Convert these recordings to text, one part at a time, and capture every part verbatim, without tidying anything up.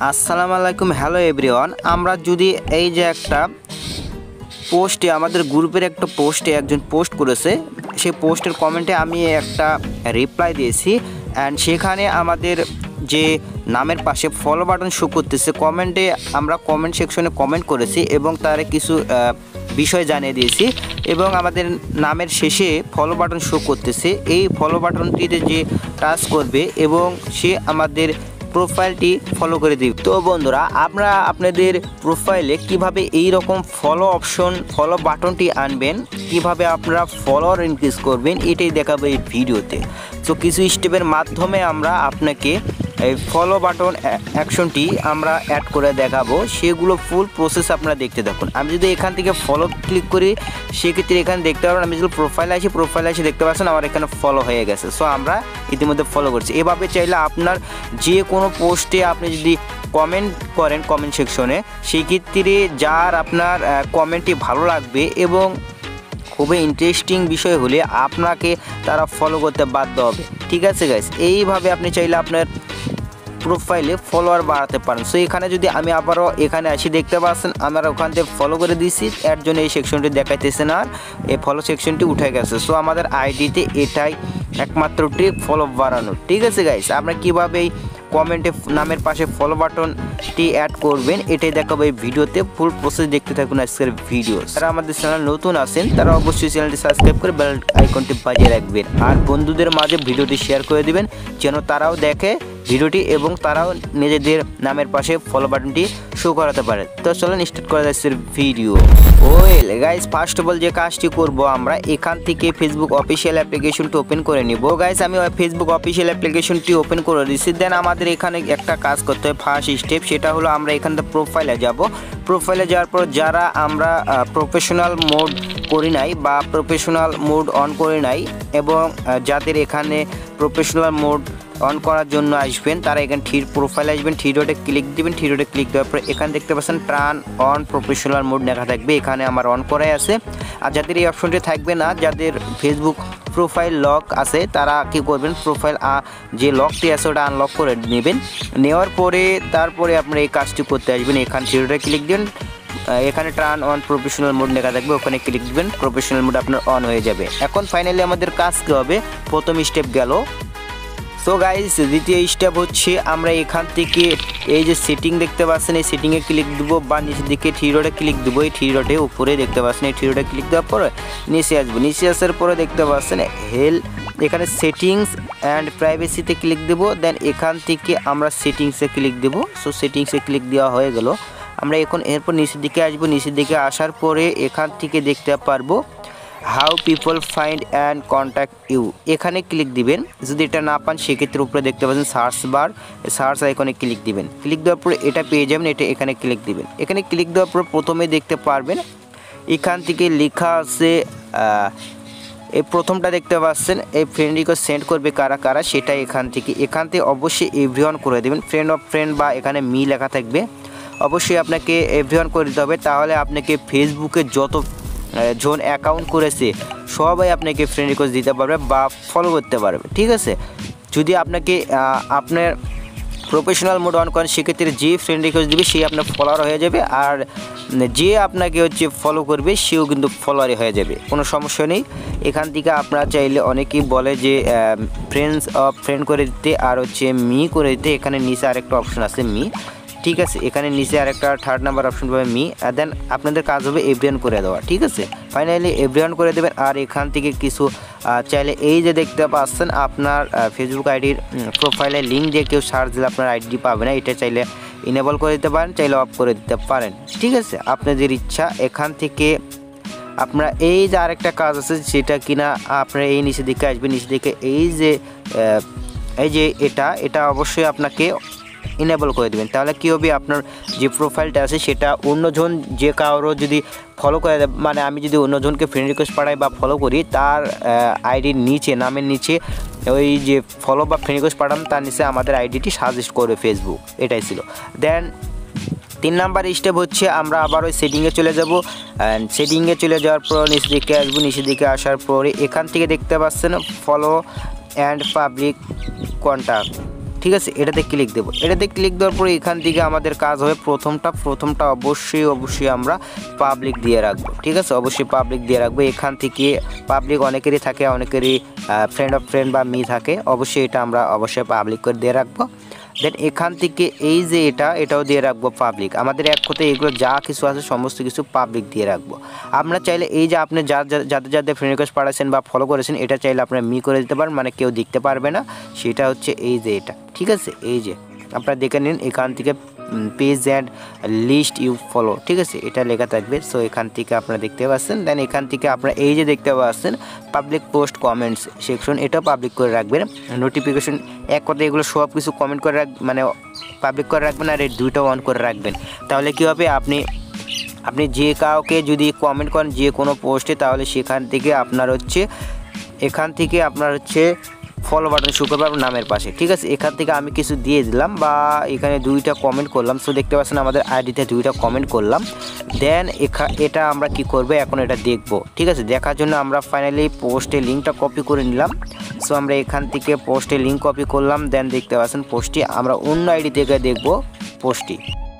আসসালামু আলাইকুম, hello everyone. আমরা যদি এই যে একটা পোস্টে আমাদের গ্রুপের একটা পোস্টে একজন পোস্ট করেছে, সেই পোস্টের কমেন্টে আমি একটা রিপ্লাই দিয়েছি অ্যান্ড সেখানে আমাদের যে নামের পাশে ফলো বাটন শো করতেছে, কমেন্টে আমরা কমেন্ট সেকশনে কমেন্ট করেছি এবং তার কিছু বিষয় জানিয়ে দিয়েছি এবং আমাদের নামের শেষে ফলো বাটন শো করতেছে। এই ফলো বাটনটিতে যে টাচ করবে এবং সে আমাদের প্রোফাইলটি ফলো করে দিবে। তো বন্ধুরা, আপনারা আপনাদের প্রোফাইলে কিভাবে এই রকম ফলো অপশন ফলো বাটনটি আনবেন, কিভাবে আপনারা ফলোয়ার ইনক্রিজ করবেন, এটাই দেখাবো এই ভিডিওতে। তো কিছু স্টেপের মাধ্যমে আমরা আপনাকে এই ফলো বাটন অ্যাকশনটি আমরা অ্যাড করে দেখাবো, সেগুলো ফুল প্রসেস আপনারা দেখতে থাকুন। আমি যদি এখান থেকে ফলো ক্লিক করি, সেক্ষেত্রে এখানে দেখতে পাবেন আমি যদি প্রোফাইলে আসি, প্রোফাইলে আসি দেখতে পাচ্ছেন আমার এখানে ফলো হয়ে গেছে। সো আমরা ইতিমধ্যে ফলো করছি। এভাবে চাইলে আপনার যে কোনো পোস্টে আপনি যদি কমেন্ট করেন কমেন্ট সেকশনে, সেই ক্ষেত্রে যার আপনার কমেন্টটি ভালো লাগবে এবং খুবই ইন্টারেস্টিং বিষয় হলে আপনাকে তারা ফলো করতে বাধ্য হবে। ঠিক আছে গাইস, এইভাবে আপনি চাইলে আপনার প্রোফাইলে ফলোয়ার বাড়াতে পারেন। সো এখানে যদি আমি আবারও এখানে আসি, দেখতে পাচ্ছেন আমরা ওখান থেকে ফলো করে দিচ্ছি, এর জন্য এই সেকশনটি দেখাইতেছে না, আর এই ফলো সেকশনটি উঠে গেছে। সো আমাদের আইডিতে এটাই একমাত্র ট্রিক ফলো বাড়ানোর। ঠিক আছে গাইস, আমরা কীভাবে এই কমেন্টে নামের পাশে ফলো বাটনটি অ্যাড করবেন এটাই দেখাবো এই ভিডিওতে। ফুল প্রসেস দেখতে থাকুন আজকের ভিডিও। যারা আমাদের চ্যানেল নতুন আছেন তারা অবশ্যই চ্যানেলটি সাবস্ক্রাইব করে বেল আইকনটি বাজিয়ে রাখবেন আর বন্ধুদের মাঝে ভিডিওটি শেয়ার করে দিবেন যেন তারাও দেখে ভিডিওটি এবং তারাও নিজেদের নামের পাশে ফলো বাটনটি শো করাতে পারে। তো চলুন স্টার্ট করা যাচ্ছে video. Well guys, first of all যে কাজটি করব, আমরা এখান থেকে ফেসবুক অফিসিয়াল অ্যাপ্লিকেশনটি ওপেন করে নিব। গাইস আমি ফেসবুক অফিসিয়াল অ্যাপ্লিকেশনটি ওপেন করে দিচ্ছি। দেন আমাদের এখানে একটা কাজ করতে হয়, ফার্স্ট স্টেপ, সেটা হলো আমরা এখান থেকে প্রোফাইলে যাব। প্রোফাইলে যাওয়ার পর যারা আমরা প্রফেশনাল মোড করি নাই বা প্রফেশনাল মোড অন করি নাই এবং যাদের এখানে প্রফেশনাল মোড অন করার জন্য আসবেন, তারা এখানে থ্রি প্রোফাইলে আসবেন, থ্রি ডটে ক্লিক দিবেন। থ্রি ডটে ক্লিক দেওয়ার পর এখানে দেখতে পাচ্ছেন টার্ন অন প্রফেশনাল মোড লেখা থাকবে, এখানে আমার অন করাই আছে। আর যাদের এই অপশনটি থাকবে না, যাদের ফেসবুক প্রোফাইল লক আছে, তারা কি করবেন, প্রোফাইল যে লকটি আছে ওটা আনলক করে নেবেন। নেওয়ার পরে তারপরে আপনারা এই কাজটি করতে আসবেন, এখানে থ্রি ডটে ক্লিক দিবেন, এখানে টার্ন অন প্রফেশনাল মোড লেখা থাকবে, ওখানে ক্লিক দিবেন, প্রফেশনাল মোড আপনার অন হয়ে যাবে। এখন ফাইনালি আমাদের কাজ কী হবে, প্রথম স্টেপ গেল। সো গাইস, দ্বিতীয় স্টেপ হচ্ছে আমরা এখান থেকে এই যে সেটিং দেখতে পাচ্ছেন, এই সেটিংয়ে ক্লিক দেবো বা নিচের দিকে থ্রি ডটে ক্লিক দেবো। এই থ্রি ডটে উপরে দেখতে পাচ্ছেন, এই থ্রি ডটে ক্লিক দেওয়ার পরে নিচে আসবো। নিচে আসার পরে দেখতে পাচ্ছেন হেল্প, এখানে সেটিংস অ্যান্ড প্রাইভেসিতে ক্লিক দেবো। দেন এখান থেকে আমরা সেটিংসে ক্লিক দেবো। সো সেটিংসে ক্লিক দেওয়া হয়ে গেল। আমরা এখন এরপর নিচের দিকে আসবো। নিচের দিকে আসার পরে এখান থেকে দেখতে পারবো how people find and contact you, এখানে ক্লিক দিবেন। যদি এটা না পান সেক্ষেত্রে উপরে দেখতে পাচ্ছেন সার্চ বার, সার্চ আইকনে ক্লিক দিবেন। ক্লিক দেওয়ার পরে এটা পেয়ে যাবেন, এটা এখানে ক্লিক দিবেন। এখানে ক্লিক দেওয়ার পর প্রথমে দেখতে পারবেন এখান থেকে লেখা আছে, এই প্রথমটা দেখতে পাচ্ছেন এই ফ্রেন্ড রিকোয়েস্ট সেন্ড করবে কারা কারা, সেটা এখান থেকে এখান থেকে অবশ্যই এভরিওয়ান করে দেবেন। ফ্রেন্ড অফ ফ্রেন্ড বা এখানে মি লেখা থাকবে, অবশ্যই আপনাকে এভরিওয়ান করে দিতে হবে, তাহলে আপনাকে ফেসবুকে যত জন অ্যাকাউন্ট করেছে সবাই আপনাকে ফ্রেন্ড রিকোয়েস্ট দিতে পারবে বা ফলো করতে পারবে। ঠিক আছে, যদি আপনাকে আপনার প্রফেশনাল মোড অন করেন সেক্ষেত্রে যে ফ্রেন্ড রিকোয়েস্ট দেবে সেই আপনার ফলোয়ার হয়ে যাবে, আর যে আপনাকে হচ্ছে ফলো করবে সেও কিন্তু ফলোয়ারই হয়ে যাবে, কোনো সমস্যা নেই। এখান থেকে আপনারা চাইলে অনেকেই বলে যে ফ্রেন্ডস অফ ফ্রেন্ড করে দিতে আর হচ্ছে মি করে দিতে, এখানে নিচে আরেকটা অপশন আছে মি। ঠিক আছে, এখানে নিচে আরেকটা থার্ড নাম্বার অপশন পাবে মি, আর দেন আপনাদের কাজ হবে এভরিওয়ান করে দেওয়া। ঠিক আছে, ফাইনালি এভরিওয়ান করে দেবেন। আর এখান থেকে কিছু চাইলে এই যে দেখতে পাচ্ছেন আপনার ফেসবুক আইডির প্রোফাইলে লিঙ্ক দিয়ে কেউ সার্চ দিলে আপনার আইডি পাবে না, এটা চাইলে ইনেবল করে দিতে পারেন, চাইলে অফ করে দিতে পারেন। ঠিক আছে, আপনাদের ইচ্ছা। এখান থেকে আপনারা এই যে আরেকটা কাজ আছে সেটা কিনা আপনারা এই নিচের দিকে আসবেন, নিচের দিকে এই যে এই যে এটা এটা অবশ্যই আপনাকে ইনেবল করে দেবেন। তাহলে কী হবে, আপনার যে প্রোফাইলটা আছে সেটা অন্যজন যে কারো যদি ফলো করে, মানে আমি যদি অন্যজনকে ফ্রেন্ড রিকোয়েস্ট পাঠাই বা ফলো করি, তার আইডির নিচে নামের নিচে ওই যে ফলো বা ফ্রেন্ড রিকোয়েস্ট পাঠান তার নিচে আমাদের আইডিটি সাজেস্ট করবে ফেসবুক, এটাই ছিল। দেন তিন নাম্বার স্টেপ হচ্ছে আমরা আবার ওই সেটিংয়ে চলে যাব। অ্যান্ড সেটিংয়ে চলে যাওয়ার পর নিচের দিকে আসবো। নিচের দিকে আসার পরে এখান থেকে দেখতে পাচ্ছেন ফলো অ্যান্ড পাবলিক কন্ট্যাক্ট, ঠিক আছে, এটাতে ক্লিক দেবো। এটাতে ক্লিক দেওয়ার পরে এখান থেকে আমাদের কাজ হবে প্রথমটা প্রথমটা অবশ্যই অবশ্যই আমরা পাবলিক দিয়ে রাখবো। ঠিক আছে, অবশ্যই পাবলিক দিয়ে রাখবো। এখান থেকে পাবলিক অনেকেরই থাকে, অনেকেরই ফ্রেন্ড অফ ফ্রেন্ড বা মি থাকে, অবশ্যই এটা আমরা অবশ্যই পাবলিক করে দিয়ে রাখবো। দেন এখান থেকে এই যে এটা এটাও দিয়ে রাখবো পাবলিক। আমাদের এক কথায় এগুলো যা কিছু আছে সমস্ত কিছু পাবলিক দিয়ে রাখবো। আপনারা চাইলে এই যে আপনি যা যাদের যাদের ফ্রেন্ড রিকোয়েস্ট পাঠাচ্ছেন বা ফলো করেছেন, এটা চাইলে আপনারা মি করে দিতে পারেন, মানে কেউ দেখতে পারবে না। সেটা হচ্ছে এই যে এটা, ঠিক আছে, এই যে আপনারা দেখে নিন এখান থেকে page and list you follow, ঠিক আছে, এটা লেখা থাকবে। সো এখান থেকে আপনারা দেখতে পাচ্ছেন। দেন এখান থেকে আপনারা এই যে দেখতে পাচ্ছেন পাবলিক পোস্ট কমেন্টস সেকশন, এটাও পাবলিক করে রাখবেন। নোটিফিকেশন এক কথা এগুলো সব কিছু কমেন্ট করে রাখ মানে পাবলিক করে রাখবেন, আর এই দুইটা অন করে রাখবেন। তাহলে কী হবে, আপনি আপনি যে কাউকে যদি কমেন্ট করেন যে কোনো পোস্টে, তাহলে সেখান থেকে আপনার হচ্ছে এখান থেকে আপনার হচ্ছে ফলো বাটন শো করবে আপনার নামের পাশে। ঠিক আছে, এখান থেকে আমি কিছু দিয়ে দিলাম বা এখানে দুইটা কমেন্ট করলাম। সো দেখতে পাচ্ছেন আমাদের আইডিতে দুইটা কমেন্ট করলাম। দেন এখা এটা আমরা কি করব, এখন এটা দেখব। ঠিক আছে, দেখার জন্য আমরা ফাইনালি পোস্টের লিঙ্কটা কপি করে নিলাম। সো আমরা এখান থেকে পোস্টের লিঙ্ক কপি করলাম। দেন দেখতে পাচ্ছেন পোস্টটি আমরা অন্য আইডি থেকে দেখব পোস্টটি।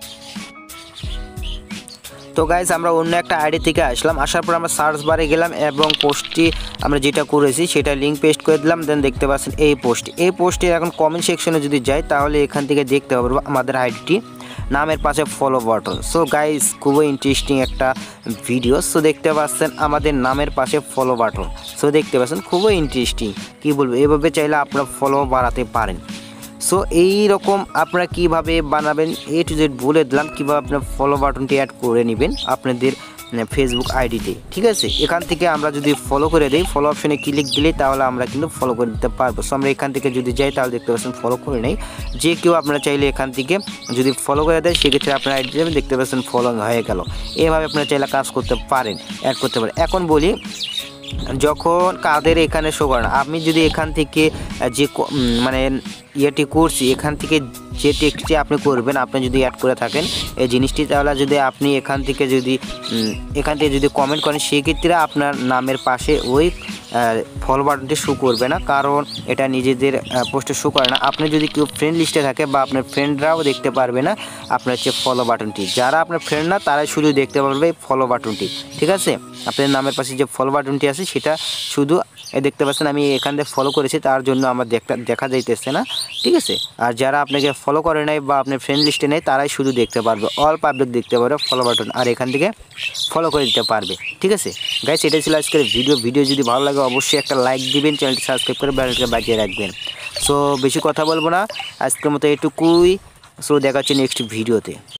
তো গাইজ আমরা অন্য একটা আইডি থেকে আসলাম, আসার পর আমরা সার্চ বারে গেলাম এবং পোস্টটি আমরা যেটা করেছি সেটা লিঙ্ক পেস্ট করে দিলাম। দেন দেখতে পাচ্ছেন এই পোস্ট এই পোস্টের এখন কমেন্ট সেকশনে যদি যাই, তাহলে এখান থেকে দেখতে পারবো আমাদের আইডিটি নামের পাশে ফলো বাটন। সো গাইজ খুবই ইন্টারেস্টিং একটা ভিডিও। সো দেখতে পাচ্ছেন আমাদের নামের পাশে ফলো বাটন। সো দেখতে পাচ্ছেন খুবই ইন্টারেস্টিং, কী বলবো, এভাবে চাইলে আপনারা ফলো বাড়াতে পারেন। সো এই রকম আপনারা কীভাবে বানাবেন এ টু জেড বলে দিলাম, কীভাবে আপনার ফলো বাটনটি অ্যাড করে নেবেন আপনাদের ফেসবুক আইডিতে। ঠিক আছে, এখান থেকে আমরা যদি ফলো করে দিই, ফলো অপশনে ক্লিক দিলেই তাহলে আমরা কিন্তু ফলো করে দিতে পারবো। সো আমরা এখান থেকে যদি যাই তাহলে দেখতে পাচ্ছেন ফলো করে নেই। যে কেউ আপনারা চাইলে এখান থেকে যদি ফলো করে দেয়, সেক্ষেত্রে আপনার আইডি যাবেন, দেখতে পাচ্ছেন ফলো হয়ে গেল। এভাবে আপনারা চাইলে কাজ করতে পারেন, অ্যাড করতে পারেন। এখন বলি, যখন কাদের এখানে শো করে না, আপনি যদি এখান থেকে যে মানে ইয়েটি করছি এখান থেকে যে টেক্সটটি আপনি করবেন, আপনি যদি অ্যাড করে থাকেন এই জিনিসটি, তাহলে যদি আপনি এখান থেকে যদি এখান থেকে যদি কমেন্ট করেন, সেক্ষেত্রে আপনার নামের পাশে ওই ফলো বাটনটি শো করবে না, কারণ এটা নিজেদের পোস্টে শো করে না। আপনি যদি কেউ ফ্রেন্ড লিস্টে থাকে বা আপনার ফ্রেন্ডরাও দেখতে পারবে না আপনার হচ্ছে ফলো বাটনটি। যারা আপনার ফ্রেন্ড না তারাই শুধু দেখতে পারবে ফলো বাটনটি। ঠিক আছে, আপনার নামের পাশে যে ফলো বাটনটি আছে সেটা শুধু দেখতে পাচ্ছেন। আমি এখান থেকে ফলো করেছি তার জন্য আমার দেখা দেখা যাইতেছে না। ঠিক আছে, আর যারা আপনাকে ফলো করে নাই বা আপনার ফ্রেন্ড লিস্টে নেই, তারাই শুধু দেখতে পারবে, অল পাবলিক দেখতে পারবে ফলো বাটন, আর এখান থেকে ফলো করে দিতে পারবে। ঠিক আছে গাইস, এটাই ছিল আজকের ভিডিও। ভিডিও যদি ভালো লাগে অবশ্যই একটা লাইক দিবেন, চ্যানেলটি সাবস্ক্রাইব করে বেলটা বাজিয়ে রাখবেন। সো বেশি কথা বলবো না, আজকের মতো এটুকুই। সো দেখা হচ্ছে নেক্সট ভিডিওতে।